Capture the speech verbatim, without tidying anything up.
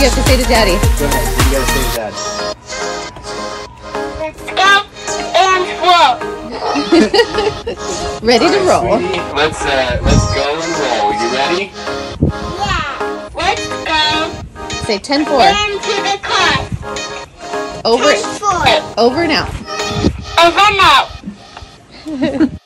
have to say to Daddy? Go ahead. What do you gotta say to Dad? Ready to roll. Sweetie, let's uh, let's go and roll. You ready? Yeah. Let's go. Say ten four. Into the car. Over. ten four. Over and out. Over now.